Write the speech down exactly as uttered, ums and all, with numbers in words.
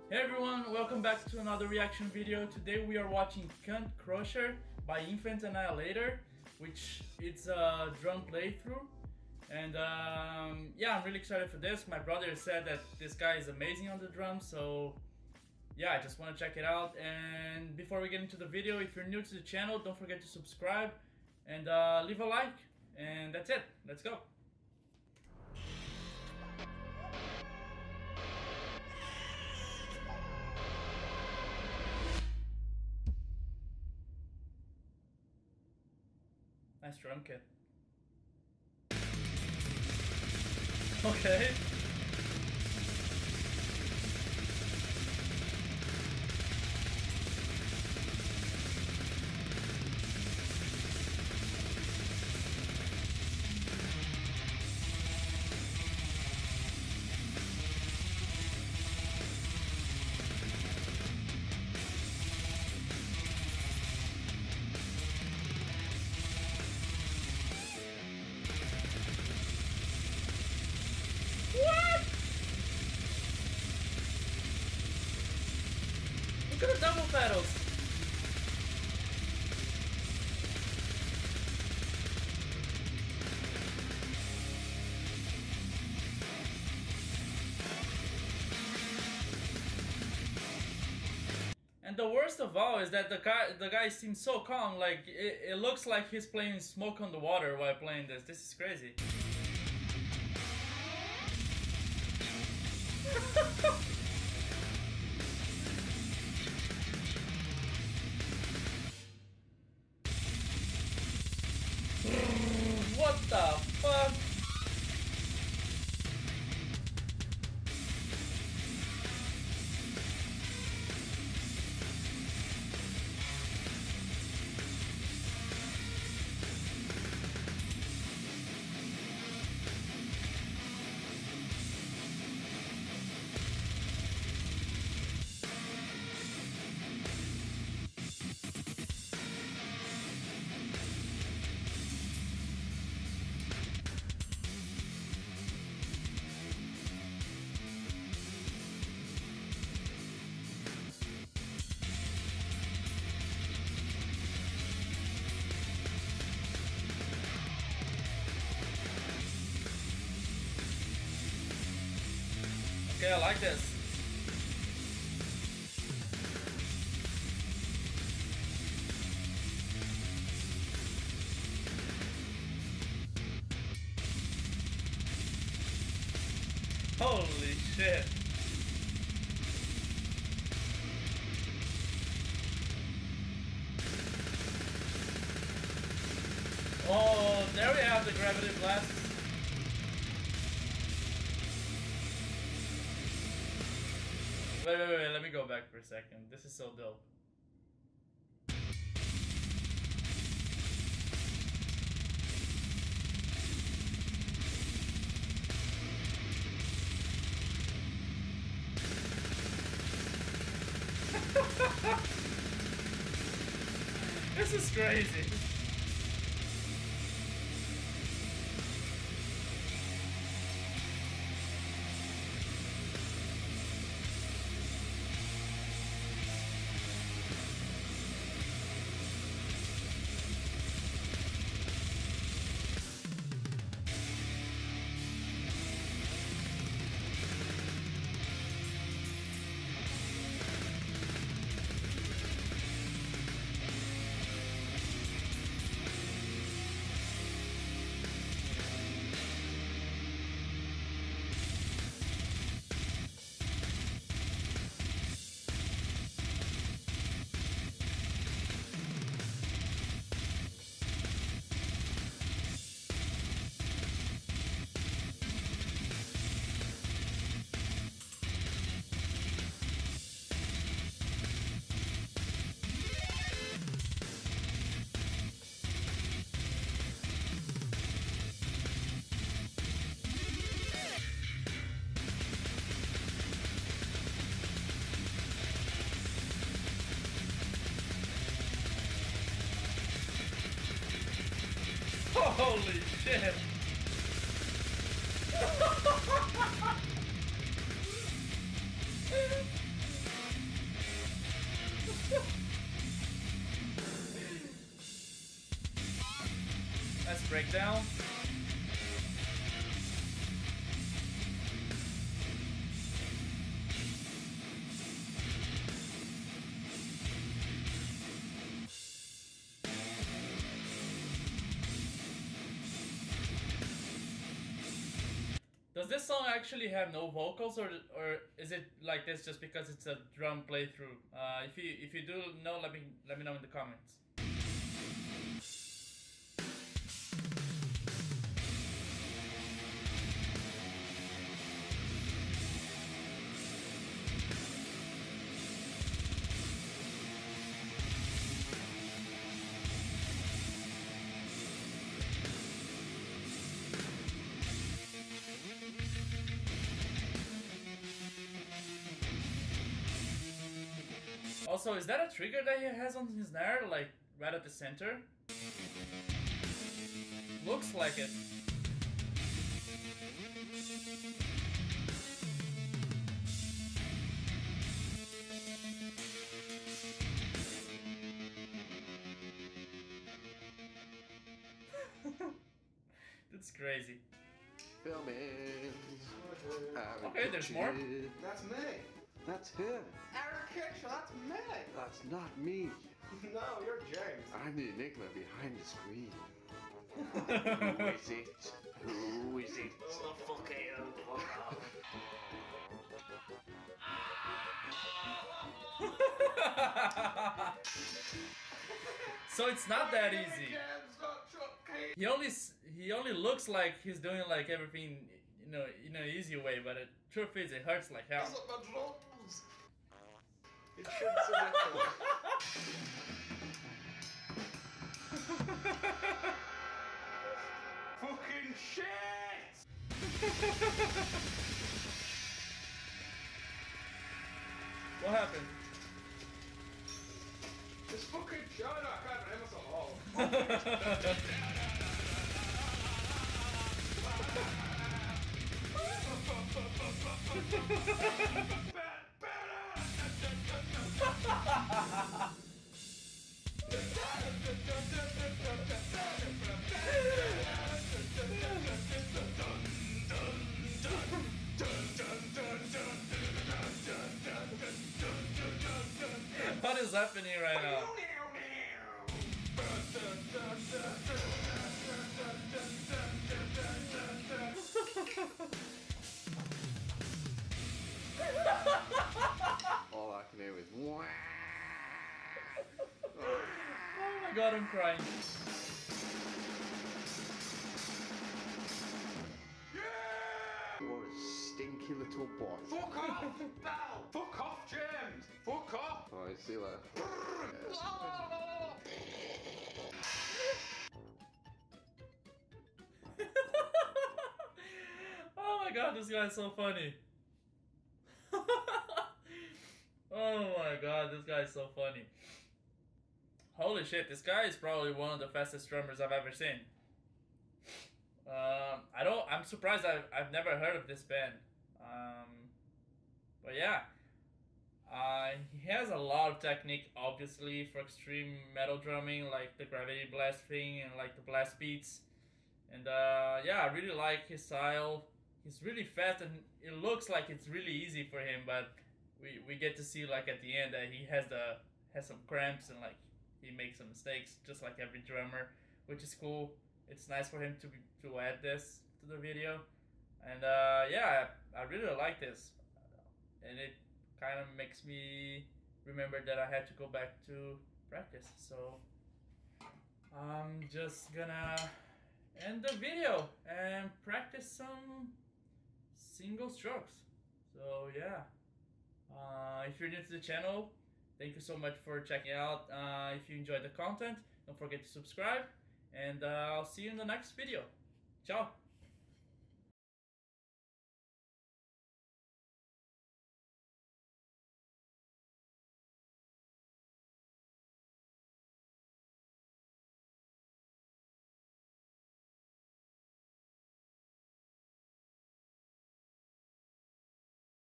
Hey everyone, welcome back to another reaction video. Today we are watching Cunt Crusher by Infant Annihilator, which it's a drum playthrough. And um, yeah, I'm really excited for this. My brother said that this guy is amazing on the drums, so yeah, I just want to check it out. And before we get into the video, if you're new to the channel, don't forget to subscribe and uh, leave a like. And that's it, let's go. Nice drum kit. Okay. What? Look at the double pedals. And the worst of all is that the guy the guy seems so calm, like it, it looks like he's playing Smoke on the Water while playing this. This is crazy. What the fuck? Okay, I like this. Holy shit. Oh, there we have the gravity blast. Wait, wait, wait, let me go back for a second. This is so dope. This is crazy. Holy shit! down. Does this song actually have no vocals, or or is it like this just because it's a drum playthrough? Uh, if you if you do know, let me let me know in the comments. Also, is that a trigger that he has on his snare, like right at the center? Looks like it. That's crazy. Filming. Okay, there's more. That's me. That's him. Aaron Kitchell, that's me. That's not me. No, you're James. I'm the enigma behind the screen. Who is it? Who is it? Oh, fuck you. So it's not that easy. He only s- he only looks like he's doing like everything, you know, in an easy way, but the truth is it hurts like hell. It should submit Fucking shit! What happened? It's fucking China, I can't remember some all. What is happening right now? All I can hear is wah. Oh my god, I'm crying. What a stinky little boy. Fuck off! Bell! Fuck off, James! Fuck off! Alright, see you later. Oh my god, this guy's so funny. Oh my god, this guy's so funny. Holy shit, this guy is probably one of the fastest drummers I've ever seen. Um, I don't. I'm surprised. I've I've never heard of this band. Um, but yeah, uh, he has a lot of technique, obviously, for extreme metal drumming, like the gravity blast thing and like the blast beats. And uh, yeah, I really like his style. He's really fast, and it looks like it's really easy for him. But we we get to see like at the end that he has the has some cramps and like he makes some mistakes, just like every drummer, which is cool. It's nice for him to be, to add this to the video, and uh, yeah, I, I really like this, and it kind of makes me remember that I had to go back to practice. So I'm just gonna end the video and practice some single strokes. So yeah, uh, if you're new to the channel, thank you so much for checking out. Uh, if you enjoyed the content, don't forget to subscribe. And uh, I'll see you in the next video. Ciao!